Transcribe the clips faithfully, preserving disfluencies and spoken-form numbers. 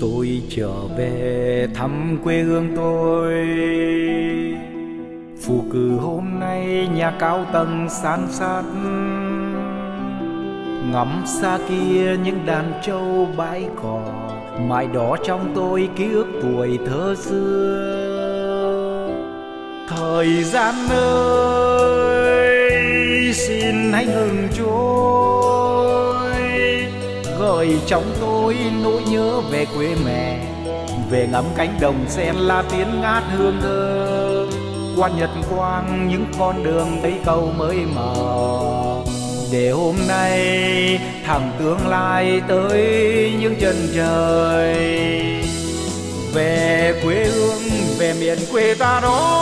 Tôi trở về thăm quê hương tôi, phù cử hôm nay nhà cao tầng san sát, ngắm xa kia những đàn trâu bãi cỏ, mãi đó trong tôi ký ức tuổi thơ xưa. Thời gian ơi xin hãy ngừng trôi, gợi trong tôi nỗi nhớ về quê mẹ, về ngắm cánh đồng sen la tiếng ngát hương thơ, qua nhật quang những con đường thấy cầu mới mở, để hôm nay thẳng tương lai tới những chân trời. Về quê hương, về miền quê ta đó,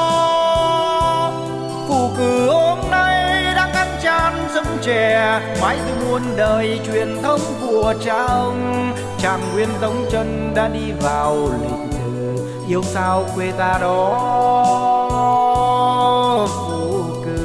phù cử hôm nay đang ăn chan giống trẻ, mãi từ muôn đời truyền thống của cha ông. Trạng Nguyên Tống Trân đã đi vào lịch sử, yêu sao quê ta đó phù cử.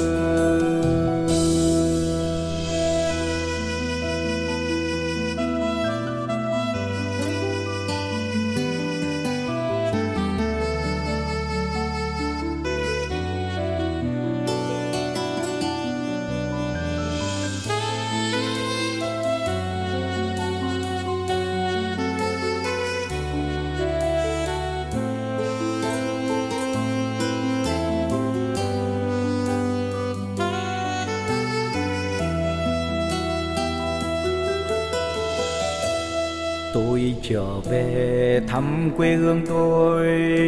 Tôi trở về thăm quê hương tôi,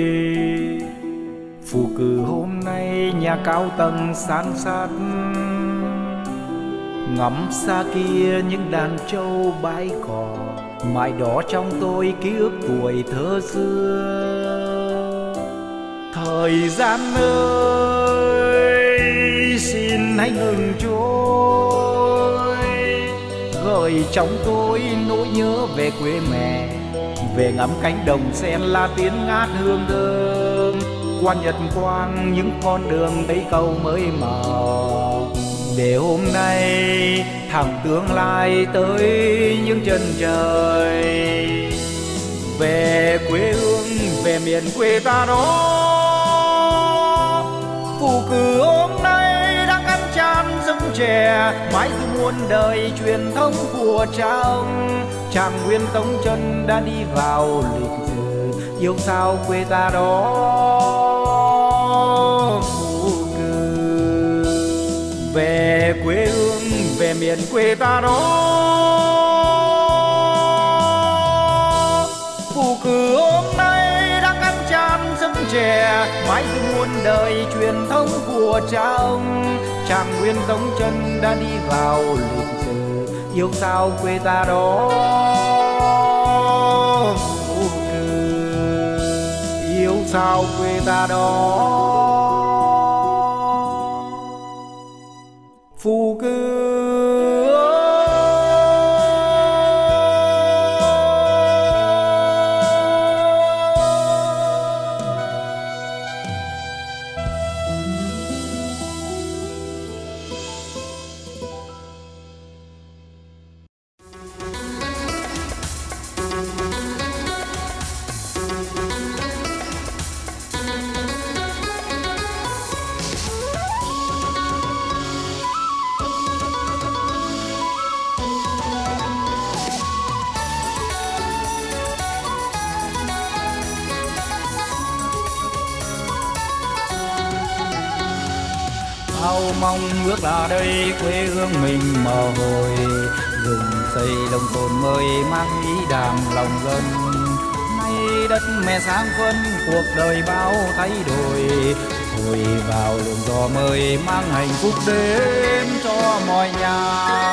phù cử hôm nay nhà cao tầng san sát, ngắm xa kia những đàn trâu bãi cỏ, mãi đó trong tôi ký ức tuổi thơ xưa. Thời gian ơi xin hãy ngừng trôi, gợi trong tôi nỗi nhớ về quê mẹ, về ngắm cánh đồng sen la tiếng ngát hương thơm, qua nhật quang những con đường thấy cầu mới mở, để hôm nay thẳng tương lai tới những chân trời. Về quê hương, về miền quê ta đó, phù cử hôm nay đang ăn chan giống trẻ, mãi từ muôn đời truyền thống của cha ông. Trạng Nguyên Tống Trân đã đi vào lịch sử, yêu sao quê ta đó phù cử. Về quê hương, về miền quê ta đó, phù cử hôm nay đang ăn chan giống trẻ, mãi từ muôn đời truyền thống của cha ông. Trạng Nguyên Tống Trân đã đi vào lịch sử, yêu sao quê ta đó phù cử, yêu sao quê ta đó phù cử. Bao mong ước là đây quê hương mình mờ hồi, rừng xây đồng cồn mới mang ý đàng lòng dân. Nay đất mẹ sáng phân, cuộc đời bao thay đổi, thổi vào luồng gió mới mang hạnh phúc đến cho mọi nhà.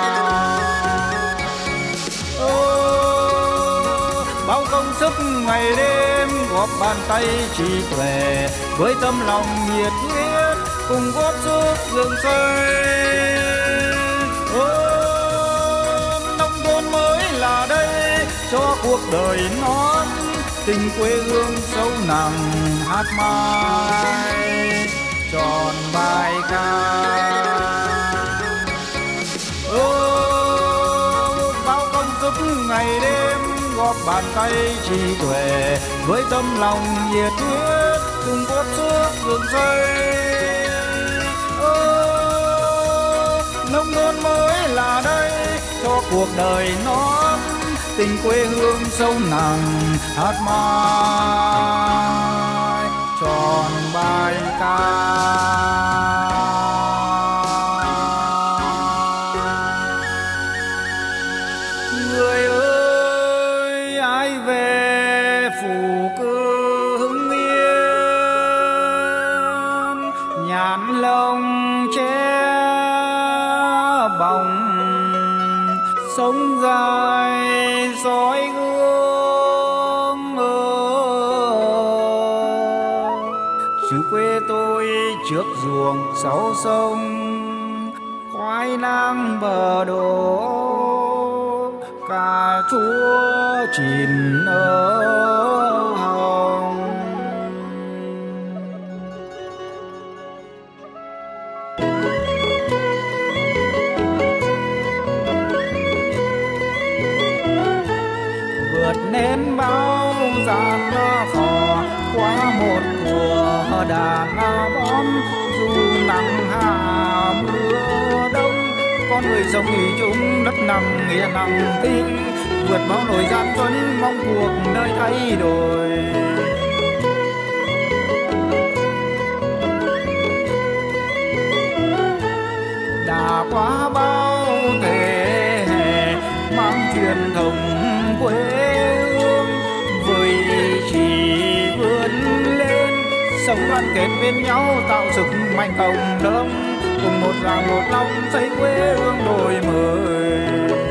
Ô, bao công sức ngày đêm góp bàn tay trí tuệ, với tâm lòng nhiệt huyết cùng góp sức dựng xây. Ô, nông thôn mới là đây cho cuộc đời non, tình quê hương sâu nặng hát mãi tròn bài ca. Ô, bao công sức ngày đêm góp bàn tay trí tuệ với tấm lòng nhiệt huyết cùng góp sức dựng xây. Nông thôn mới là đây cho cuộc đời nó tình quê hương sâu nặng hát mãi tròn bài ca. Người ơi ai về phủ cư Hưng Yên, nhãn lồng che bóng sống dài soi gương xứ quê tôi trước ruộng sáu sông, khoai lang bờ đổ cà chúa chín ở hồng. Vượt nên bao gian khó qua một mùa đàn bom, dù nắng hà mưa đông con người sống ý chung đất nằm nghĩa nằm tinh, vượt bao nỗi gian truân mong cuộc đời thay đổi. Đã qua bao thế hệ mang truyền thống quê hương với ý chí vươn lên, sống đoàn kết bên nhau tạo sức mạnh cộng đồng, cùng một lòng một lòng xây quê hương đổi mới.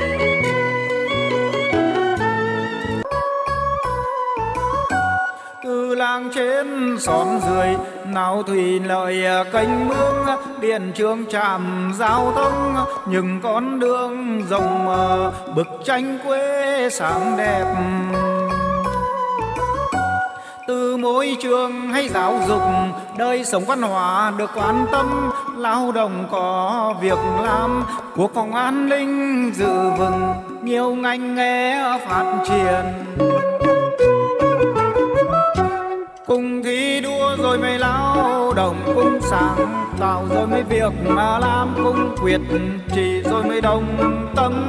Từ làng trên xóm dưới nào thủy lợi kênh mương, điện trường trạm giao thông, những con đường rộng mở bức tranh quê sáng đẹp. Từ môi trường hay giáo dục đời sống văn hóa được quan tâm, lao động có việc làm, quốc phòng an ninh giữ vững, nhiều ngành nghề phát triển. Cùng thi đua rồi mới lao động, cùng sáng tạo rồi mới việc mà làm, cùng quyết chỉ rồi mới đồng tâm,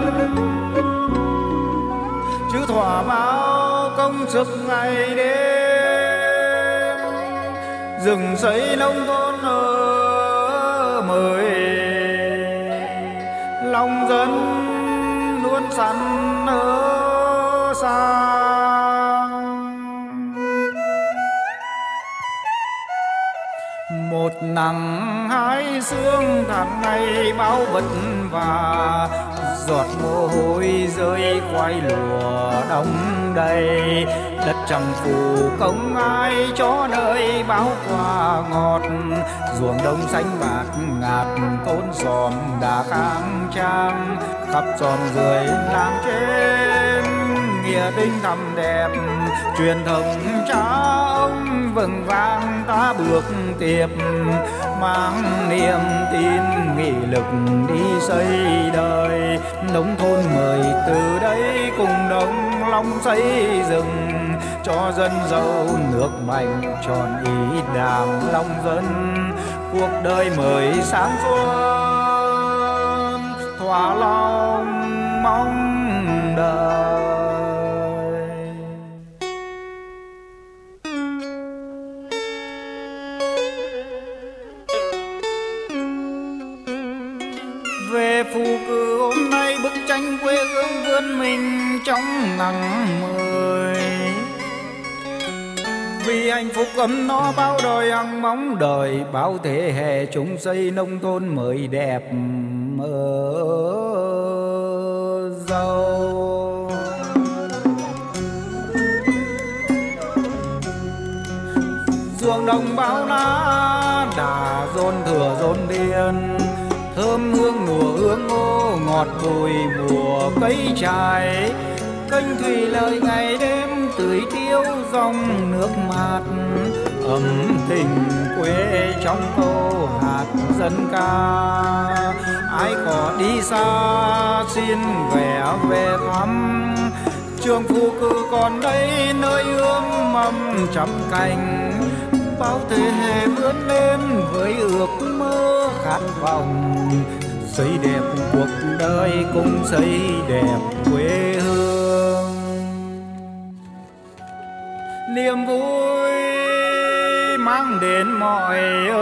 chứ thỏa bao công sức ngày đêm rừng xây nông thôn ở mới, lòng dân luôn sẵn ở xa. Một nắng hai sương tháng ngày bao vất vả, giọt mồ hôi rơi khoai lúa đông đầy, đất chẳng phủ công ai cho nơi bao quả ngọt, ruộng đông xanh bạt ngạt thôn xóm đã khang trang, khắp tròn rưỡi làng trên nghĩa tình thầm đẹp, truyền thống cha ông vững vàng ta bước tiếp, mang niềm tin nghị lực đi xây đời nông thôn mới. Từ đây cùng đồng lòng xây dựng cho dân giàu nước mạnh, tròn ý đảng lòng dân, cuộc đời mới sáng suốt thỏa lòng mong đợi. Về phù cử hôm nay bức tranh quê hương vươn mình trong nắng mới, vì hạnh phúc ấm no bao đời hằng mong đợi, bao thế hệ chúng xây nông thôn mới đẹp mơ giàu. Ruộng đồng bao lá đã dồn thừa dồn điền, thơm hương mùa hương ngô ngọt bùi mùa cây trái, kênh thủy lợi ngày đêm tưới tiêu dòng nước mát, ấm tình quê trong câu hạt dân ca. Ai có đi xa xin ghé về thăm, chúc trường phù cử còn đây, nơi ươm mầm trăm cành. Bao thế hệ vươn lên với ước mơ khát vọng, xây đẹp cuộc đời cùng xây đẹp quê hương. Niềm vui mang đến mọi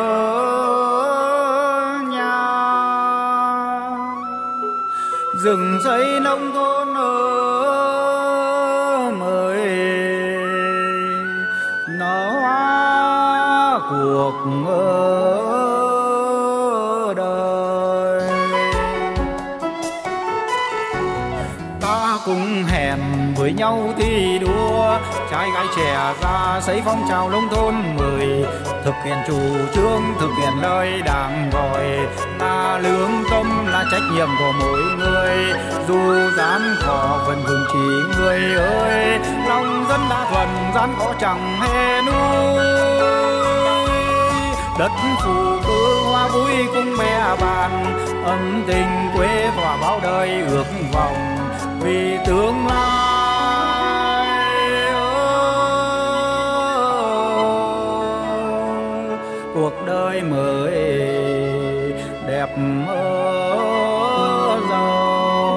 ở nhà, rừng xây nông thôn ở mới, nó hóa cuộc đời. Ta cùng hẹn với nhau thi đua, trai gái trẻ ra xây phong trào nông thôn mới, thực hiện chủ trương, thực hiện lời Đảng gọi. Là lương tâm, là trách nhiệm của mỗi người, dù gian khó vẫn vững chí người ơi. Lòng dân đã thuần, gian khó chẳng hề nuối. Đất phù cử hoa vui cùng mẹ bạn, ân tình quê tỏa bao đời ước vọng. Vì tương lai cuộc đời mới đẹp mơ giàu.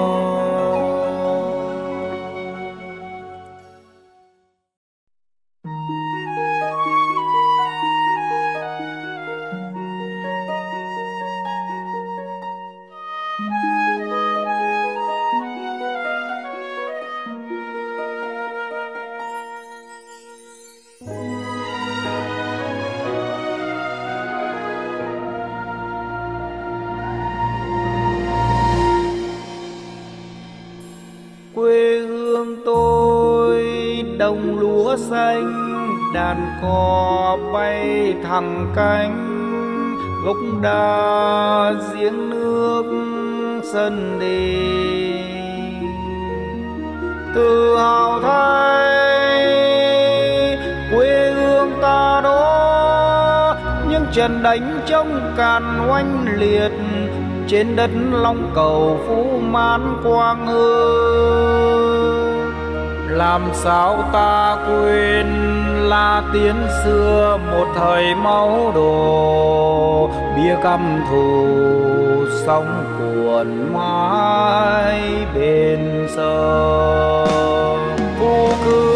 Quê hương tôi đồng lúa xanh, đàn cò bay thẳng cánh, gốc đa giếng nước sân đình. Tự hào thay quê hương ta đó, những trận đánh trong càn oanh liệt, trên đất Long Cầu Phú Mãn Quang Hương. Làm sao ta quên là tiến xưa một thời máu đổ, bia căm thù sóng cuồn mãi bên sông. Phù cử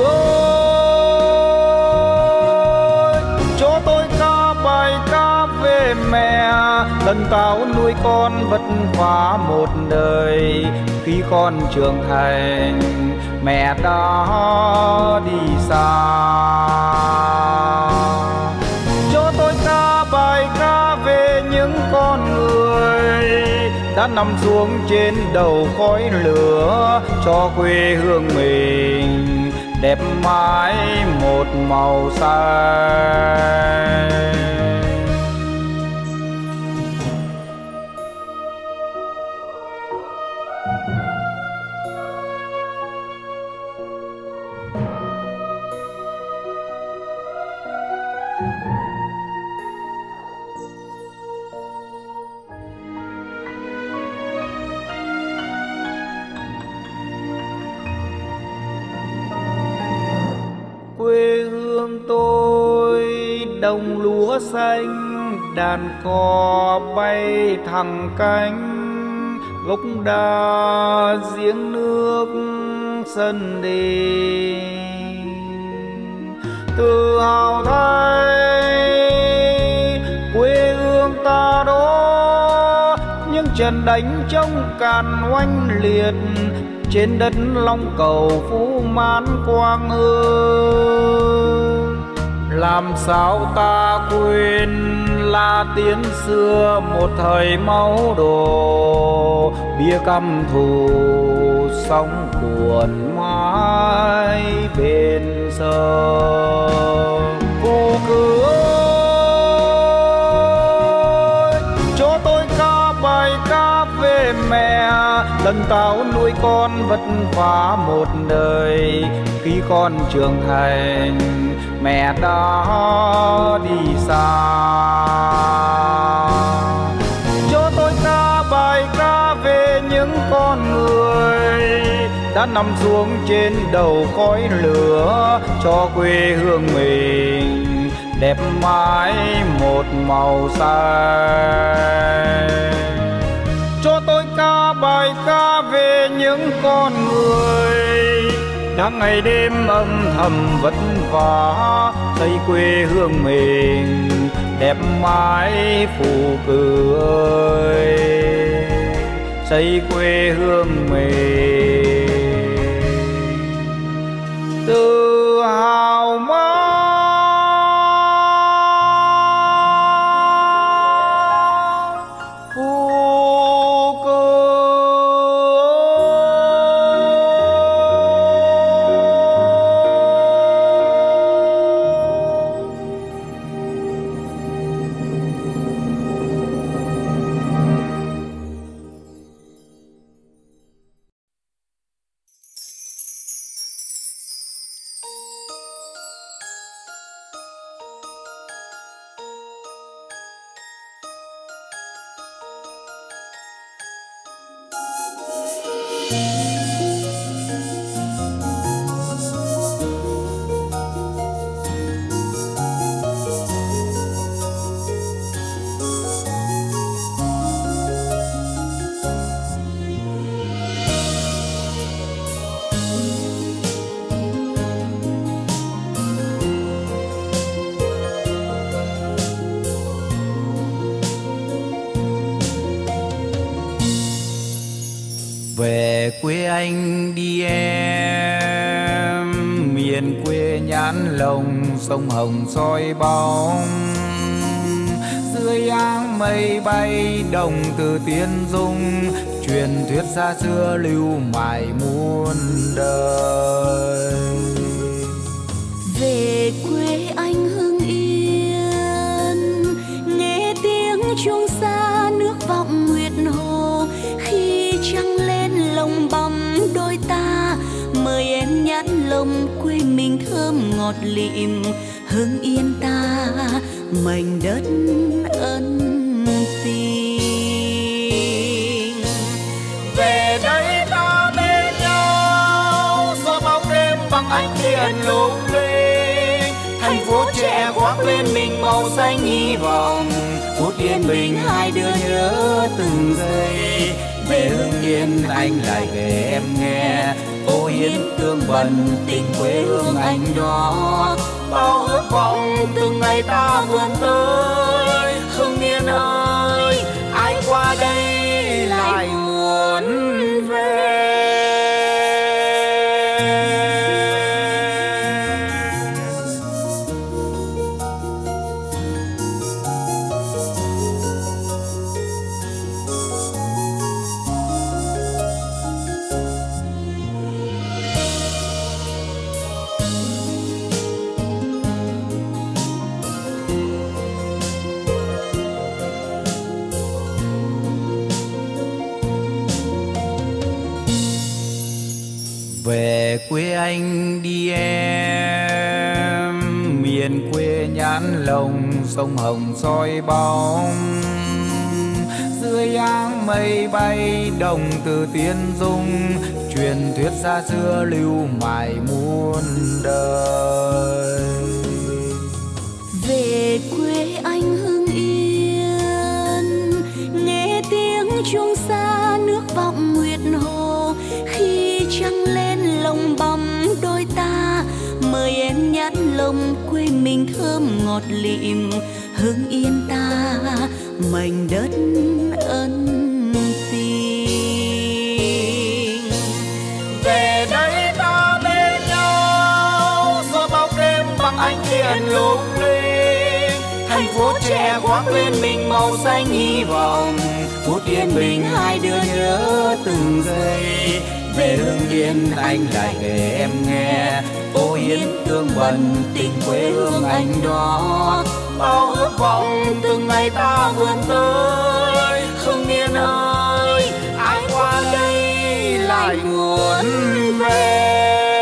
ơi, cho tôi ca bài ca về mẹ, lần tao nuôi con vất vả một đời. Khi con trưởng thành mẹ đã đi xa, cho tôi ca bài ca về những con người đã nằm xuống trên đầu khói lửa, cho quê hương mình đẹp mãi một màu xanh. Quê hương tôi đồng lúa xanh, đàn cò bay thẳng cánh, gốc đa giếng nước sân đình. Tự hào thay quê hương ta đó, những trận đánh trong càn oanh liệt, trên đất Long Cầu Phú Mãn Quang Hương. Làm sao ta quên là tiến xưa một thời máu đổ, bia căm thù sóng cuồn mãi bên sông. Phù cử ơi, cho tôi ca bài ca về mẹ, lần tao nuôi con vất vả một đời. Khi con trưởng thành mẹ đã đi xa, cho tôi ca bài ca về những con người đã nằm xuống trên đầu khói lửa, cho quê hương mình đẹp mãi một màu xanh. Cho tôi ca bài ca về những con người đang ngày đêm âm thầm vất vả, xây quê hương mình đẹp mãi phù cười, xây quê hương mình tự hào mãi. Về quê anh đi em, miền quê nhãn lồng, sông Hồng soi bóng. Dưới áng mây bay đồng từ tiên dung, truyền thuyết xa xưa lưu mãi muôn đời. Về quê anh Hưng Yên, nghe tiếng chuông xa nước vọng nguyệt hồ. Khi trăng lên lồng bóng đôi ta, mời em nhãn lồng quê mình thơm ngọt lịm. Hưng Yên ta mảnh đất ân tình. Về đây ta bên nhau, gió bóng đêm bằng ánh điện lung linh. Thành phố trẻ khoác lên mình màu xanh hy vọng, phút yên bình hai đứa nhớ từng giây. Về Hưng Yên anh lại kể em nghe, ô hiến tương bần tình quê hương anh đó. Bao ước vọng từng ngày ta vươn tới. Hưng Yên ơi, ai qua đây lại muốn về. Về quê anh đi em, miền quê nhãn lồng, sông Hồng soi bóng. Dưới áng mây bay đồng từ tiên dung, truyền thuyết xa xưa lưu mãi muôn đời. Về quê anh Hưng Yên, nghe tiếng chuông xa nước vọng nguyệt hồ. Khi trăng lên lồng bóng đôi ta, mời em nhãn lồng quê mình thơm ngọt lịm. Hưng Yên ta mảnh đất ân tình. Về đây ta bên nhau, gió bóng đêm bằng ánh điện lung linh. Thành phố trẻ khoác lên mình màu xanh hy vọng, phút yên bình hai đứa nhớ từng giây. Về Hưng Yên anh lại kể em nghe, ô hiến tương bần tình quê hương anh đó. Bao ước vọng từng ngày ta vươn tới. Hưng Yên ơi, ai qua đây lại muốn về.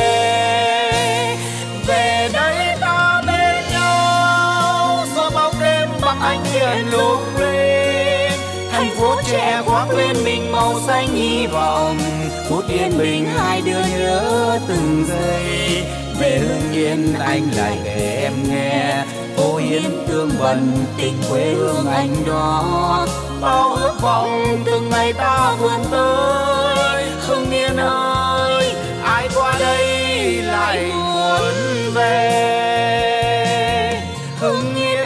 Về đây ta bên nhau, gió bóng đêm bằng ánh điện lung linh. thành phố trẻ khoác lên mình màu xanh hy vọng. Phút yên bình hai đứa nhớ từng giây, về Hưng Yên anh lại kể em nghe. Phố Hiến tương vần tình quê hương anh đó, bao ước vọng từng ngày ta vươn tới. Hưng Yên ơi, ai qua đây lại muốn về. Hưng Yên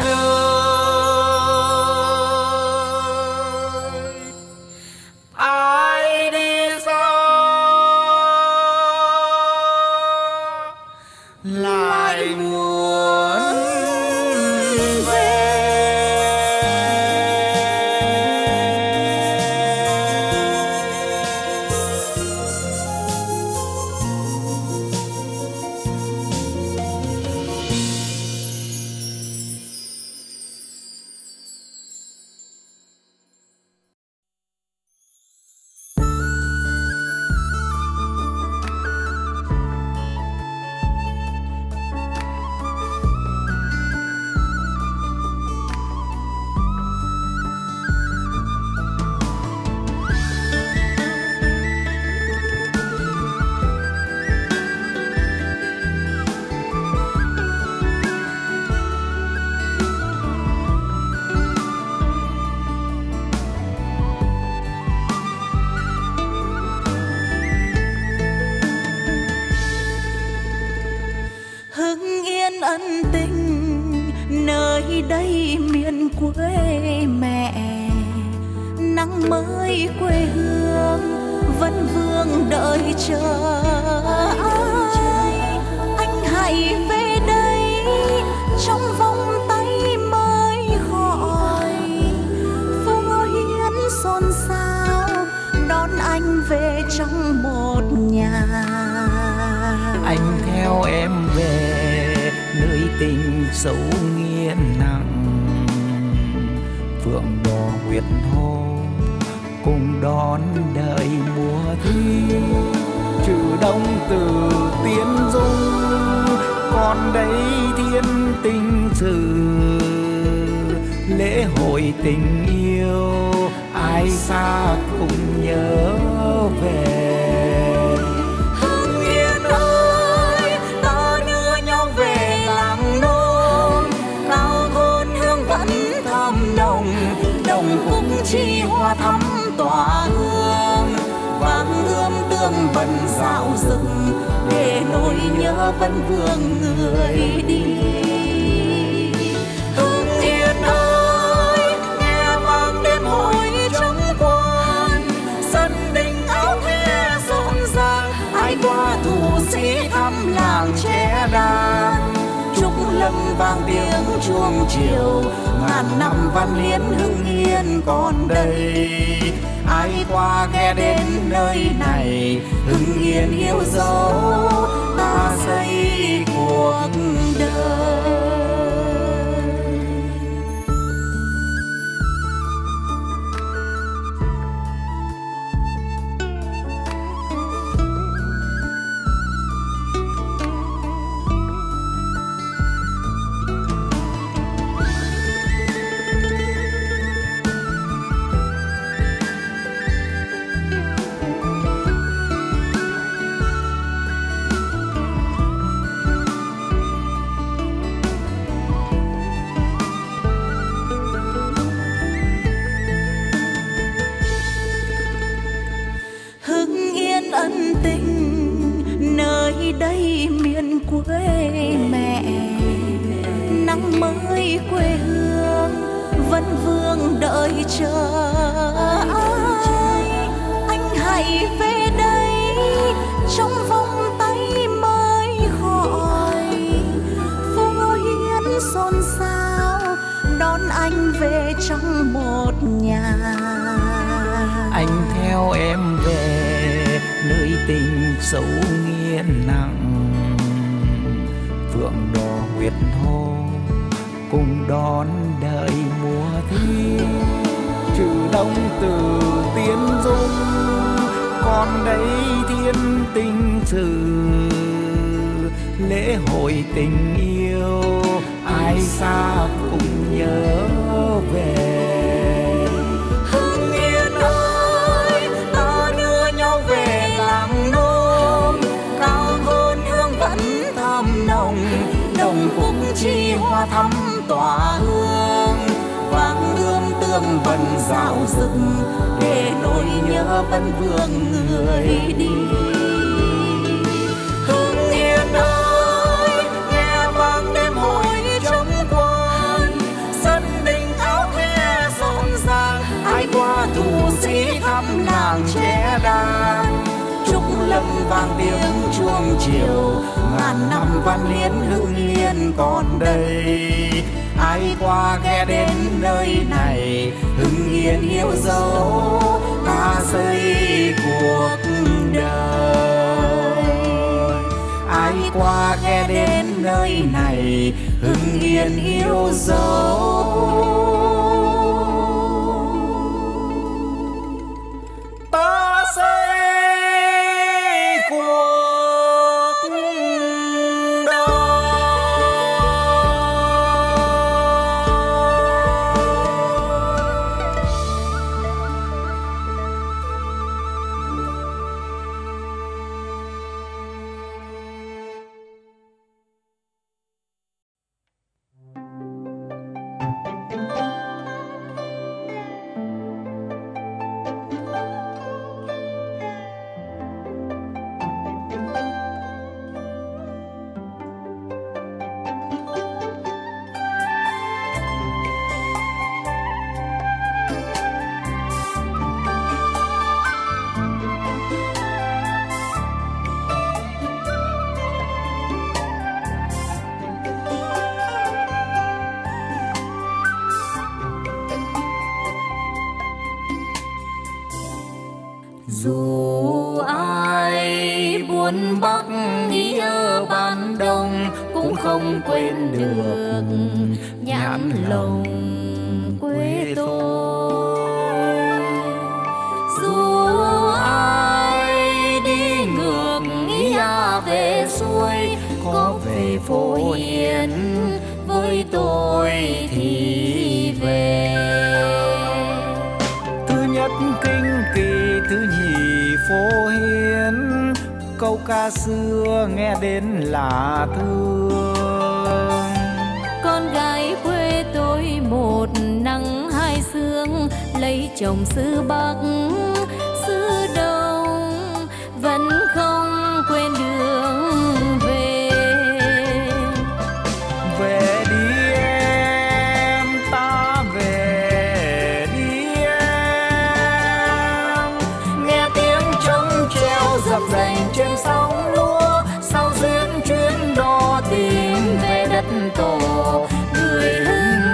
ơi, ai đi xa lại muốn về. Hưng Yên ân tình nơi đây miền quê mẹ, nắng mới quê hương vẫn vương đợi chờ ai. Anh hãy về đây trong vòng tay mới gọi, phố Hiến xôn xao đón anh về trong một nhà. Anh theo em về nơi tình sâu nghiền nặng, phượng đỏ huyệt hồ cùng đón đợi mùa thi. Trừ đông từ tiến dung, còn đây thiên tình sự lễ hội tình yêu, ai xa cùng nhớ về. Chi hoa thắm tỏa hương, vang ươm tương vần dạo rừng, để nỗi nhớ vẫn vương người đi. Hưng Yên ơi, nghe vang đêm hội trong quan, sân đình áo the rộn ràng, ai qua thủ sĩ thăm làng trẻ đàn. Trúc lâm vang tiếng chuông chiều, ngàn năm văn hiến Hưng Yên còn đây. Ai qua ghé đến nơi này, Hưng Yên yêu dấu ta xây cuộc đời. Ân tình nơi đây miền quê mẹ, nắng mới quê hương vẫn vương đợi chờ ai. Anh hãy về đây trong vòng tay mới gọi, phố Hiến xôn xao đón anh về trong một nhà. Anh theo em về nơi tình sâu nghiền nặng, phượng đỏ huyệt hồ cùng đón đợi mùa thi. Trừ đông từ tiến dung, còn đây thiên tình sự lễ hội tình yêu, ai xa cùng nhớ về. Hưng vẫn dạo dực để nỗi nhớ vẫn vương người đi. Hưng Yên ơi, nghe vang đêm hội trống quan, sân đình áo the rộn ràng, ai qua thủ sĩ thăm làng trẻ đàn. Trúc lâm vang tiếng chuông chiều, ngàn năm văn hiến Hưng Yên còn đây. Ai qua ghé đến nơi này, Hưng Yên yêu dấu ta xây cuộc đời. Ai qua ghé đến nơi này, Hưng Yên yêu dấu ta xây cuộc đời. Dù ai buôn Bắc nghĩa ban Đông, cũng không quên được nhãn lồng quê tôi. Dù ai đi ngược nghĩa về xuôi, có về Phổ Hiền với tôi thì về. Thứ nhất kinh kỳ, thứ nhì Phổ Hiền, câu ca xưa nghe đến là thương. Con gái quê tôi một nắng hai sương, lấy chồng xứ Bắc xứ Đông, vẫn không quên đường về. Về đi em, ta về đi em, nghe tiếng trống treo dập dềnh trên sóng lúa. Sau duyên chuyến đò tìm về đất tổ, người Hưng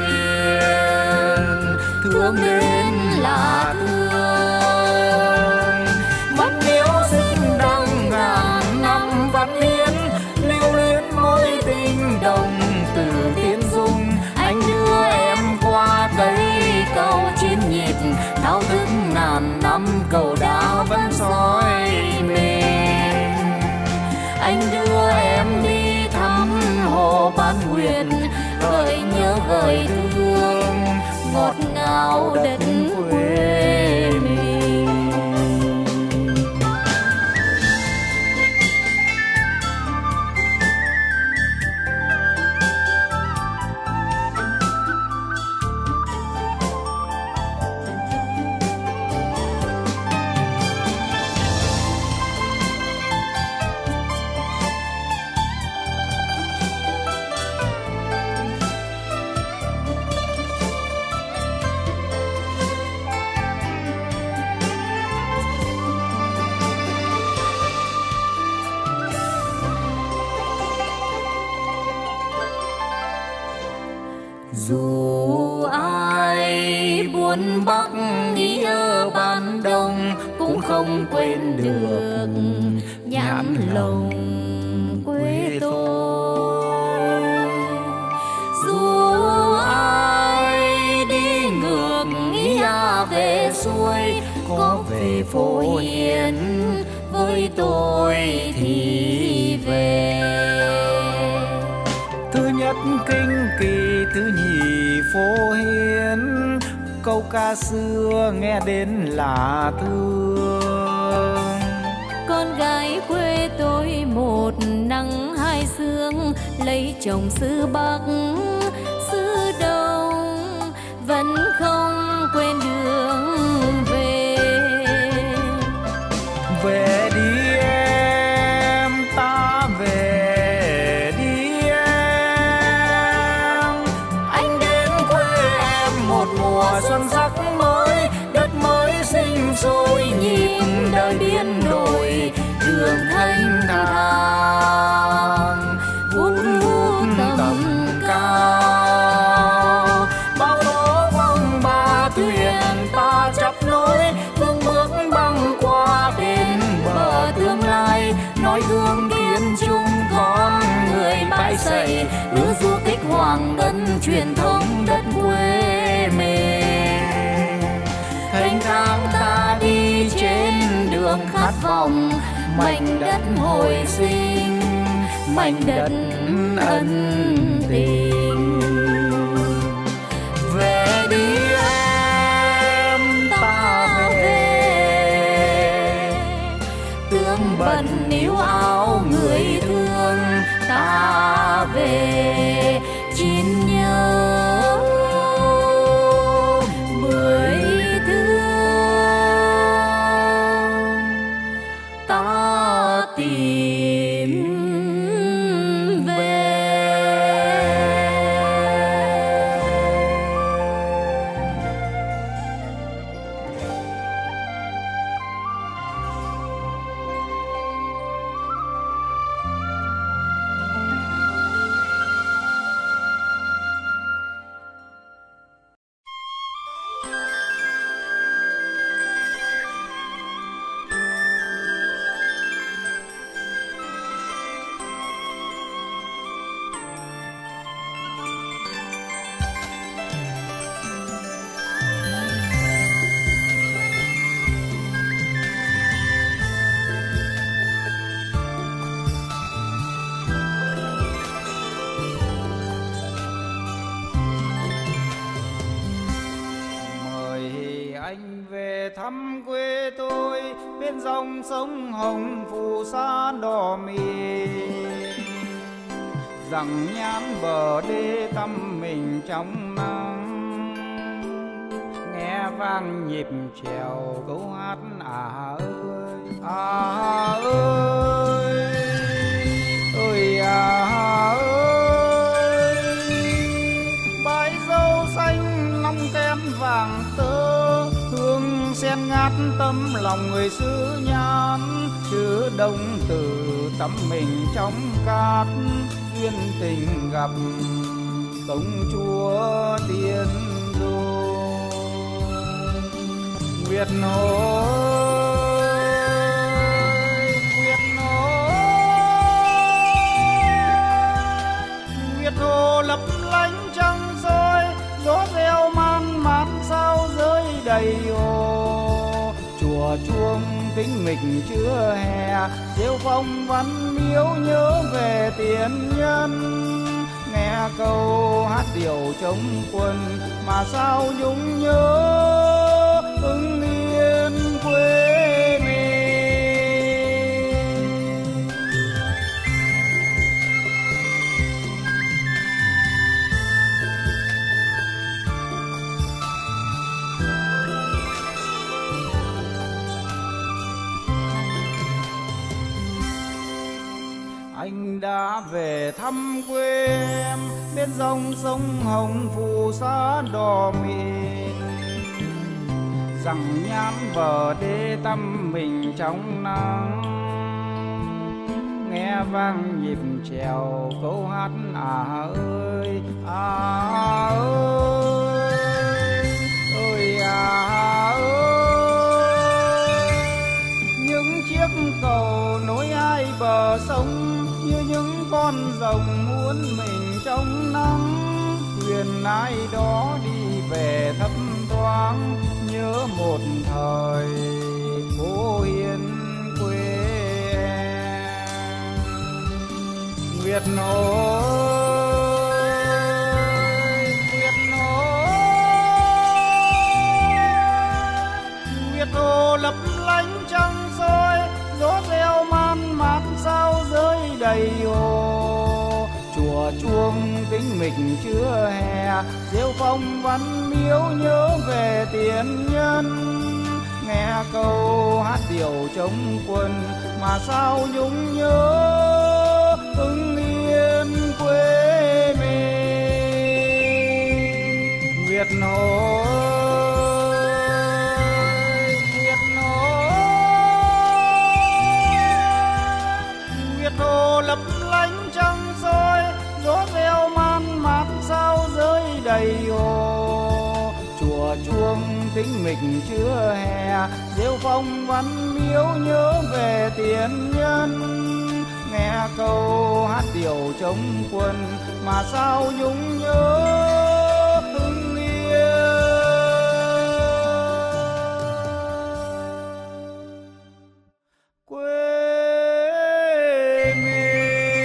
Yên thương đến là thương. Mắt níu xinh đăng ngàn năm văn hiến, lưu luyến mối tình đồng từ Tiên Dung. Anh đưa em qua cây cầu chín nhịp, thao thức ngàn năm cầu đá vẫn soi mình. Anh đưa em đi thăm hồ Bán Nguyệt, gợi nhớ gợi thương ngọt ngào đất quê mình. Dù ai buôn Bắc nghĩa ban Đông, cũng không quên được nhãn lồng quê tôi. Dù ai đi ngược nghĩa về xuôi, có về Phổ Hiền với tôi thì về. Thứ nhất kinh kỳ, thứ nhì Phổ Hiền, câu ca xưa nghe đến là thương. Con gái quê tôi một nắng hai sương, lấy chồng xứ Bắc xứ Đông, vẫn không quên đường về. Về đi em, ta về đi em. Anh đến quê em một mùa xuân sắc mới, đất mới sinh sôi nhịp đời biến đổi, đường thanh thang vun vút tầm cao. Bao tố vòng ba thuyền ta chấp nối, phương bước băng qua bên bờ tương lai, nói gương kiên trung con người mãi dậy, ước du kích hoàng ngân truyền thống đất quê mình. Hành tháng ta đi trên đường khát vọng, mảnh đất hồi sinh, mảnh đất ân tình. Về đi em, ta về, tương bần níu áo người thương, ta về chín nhớ mười thương, ta tìm về. Anh về thăm quê tôi bên dòng sông Hồng phù sa đỏ mịn, rằng nhãn bờ đê tăm mình trong nắng, nghe vang nhịp chèo câu hát à ơi à ơi ơi à ơi. Bãi dâu xanh long ken vàng tơ, hương sen ngát tâm lòng người xứ Nhán, chữ đông từ tắm mình trong cát, duyên tình gặp công chúa tiên du. Nguyệt Hồ Nguyệt Hồ Nguyệt Hồ lấp lánh trăng soi, gió reo man mát sao rơi đầy hồ. Chùa chuông tĩnh mịch chưa hè, rêu phong văn miếu nhớ về tiền nhân. Nghe câu hát điệu chống quân mà sao nhung nhớ Hưng Yên quê mình. Anh đã về thăm quê em bên dòng sông Hồng phù sa đỏ mịn, rằng nhãn bờ đê tăm mình trong nắng, nghe vang nhịp chèo câu hát à ơi à ơi ơi à ơi. Những chiếc cầu nối hai bờ sông như những con rồng muốn mình trong nắng, thuyền ai đó đi về thấp thoáng nhớ một thời phố hiền quê em. Nguyệt Hồ Nguyệt Hồ Nguyệt Hồ lấp lánh trăng soi, gió reo man mát sao rơi đầy hồ. Chùa chuông tĩnh mịch chưa hè, rêu phong văn miếu nhớ về tiền nhân. Nghe câu hát điệu chống quân mà sao nhung nhớ Hưng Yên quê mình. Việt Hồ ơi, Việt Hồ, Việt Hồ lấp lánh trăng soi, gió reo man mát sao rơi đầy hồ. Chùa chuông tĩnh mịch chưa hè, rêu phong văn miếu nhớ về tiền nhân. Nghe câu hát điệu chống quân mà sao nhung nhớ Hưng Yên quê mình.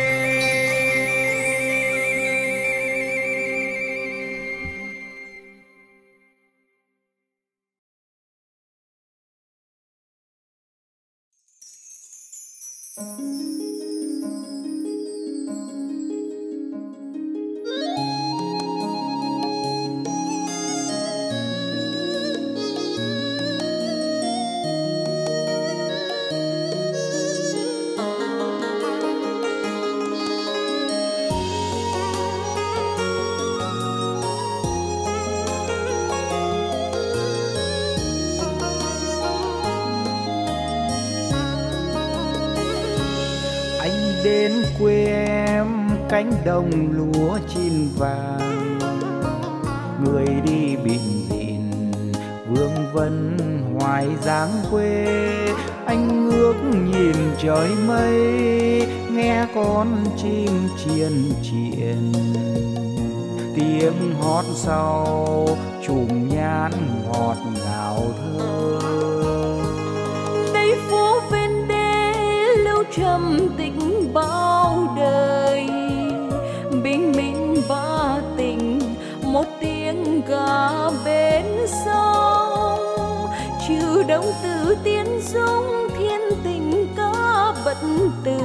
Đến quê em cánh đồng lúa chín vàng, người đi bịn bịn vương vấn hoài dáng quê. Anh ngước nhìn trời mây, nghe con chim chiên chiên, tiếng hót sau chùm nhãn ngọt ngào thơ. Đây phố ven đê lưu trầm tĩnh bao đời, bình minh ba tình một tiếng gà bên sông. Trừ đông từ tiên dung thiên tình ca bất tử,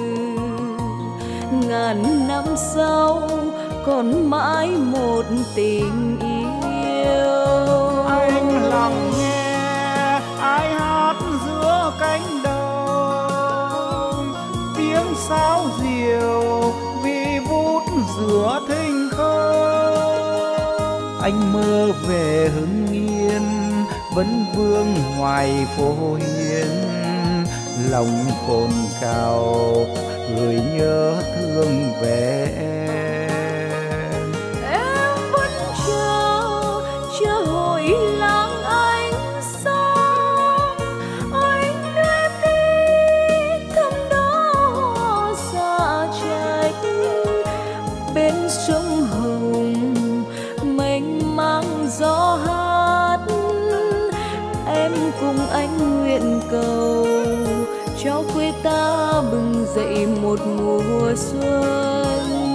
ngàn năm sau còn mãi một tình yêu. Anh lặng nghe ai hát giữa cánh đồng, tiếng sáo diều vi vút giữa thinh không. Anh mơ về Hưng Yên vẫn vương hoài phố hiên, lòng cồn cào người nhớ thương về em. Em vẫn chờ chờ hồi làng anh xong, anh đưa em đi thăm đó xa trách. Bên sông Hồng mênh mang gió hát, em cùng anh nguyện cầu cho quê ta bừng dậy một mùa xuân.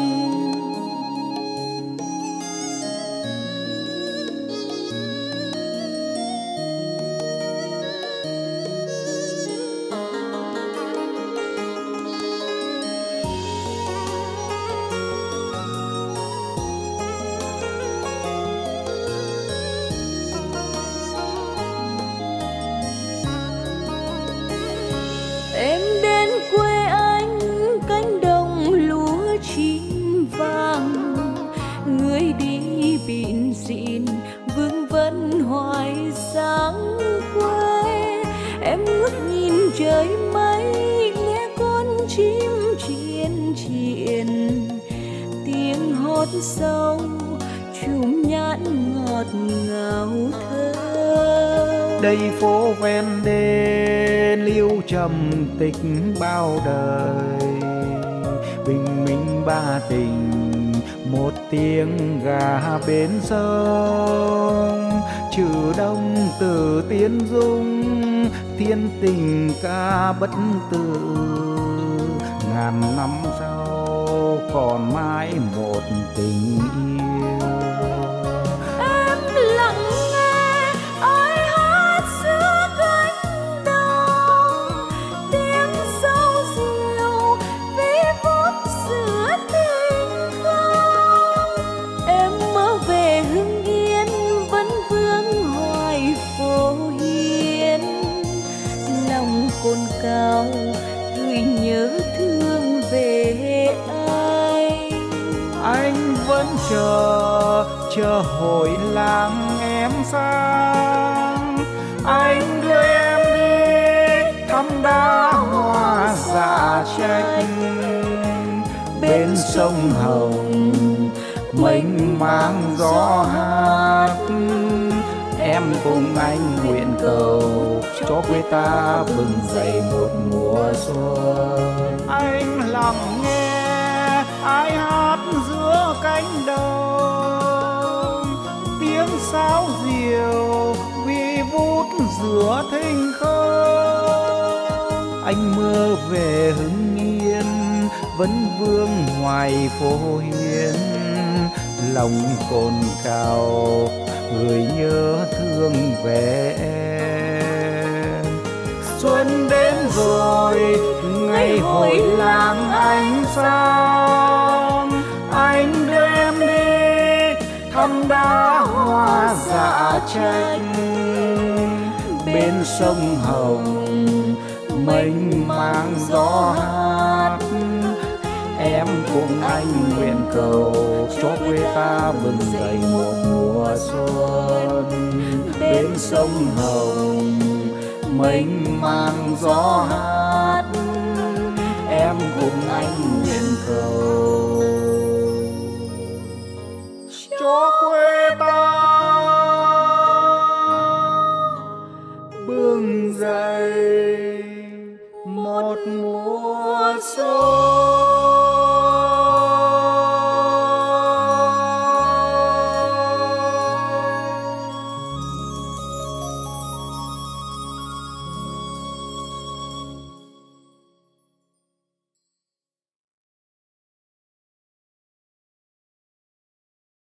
Em đến quê anh cánh đồng lúa chín vàng, người đi bịn rịn vương vấn hoài sáng quê. Em ngước nhìn trời mây, nghe con chim chiên chiên, tiếng hót sâu chùm nhãn ngọt ngào thơ. Đây phố ven đê lưu trầm tịch bao đời, bình minh ba tình một tiếng gà bên sông. Trừ đông từ tiên dung thiên tình ca bất tử, ngàn năm sau còn mãi một tình yêu. Em lặng nghe ai hát giữa cánh đồng, tiếng sáo diều vi vút giữa thinh không. Em mơ về chờ chờ hồi làng em sang, anh đưa em đi thăm đá hoa dạ trách. Bên sông Hồng mênh mang gió hát, em cùng anh nguyện cầu cho quê ta bừng dậy một mùa xuân. Anh lặng nghe ai hát giữa cánh đồng, tiếng sáo diều vi vút giữa thinh không. Anh mơ về Hưng Yên vẫn vương ngoài phố hiến, lòng cồn cào người nhớ thương về em. Xuân đến rồi ngày hội làng ánh sáng, anh đưa em đi thăm đá hoa dạ trách. Bên sông Hồng mênh mang gió hát, em cùng anh nguyện cầu cho quê ta bừng dậy một mùa xuân. Bên sông Hồng mênh mang gió hát, em cùng anh nguyện cầu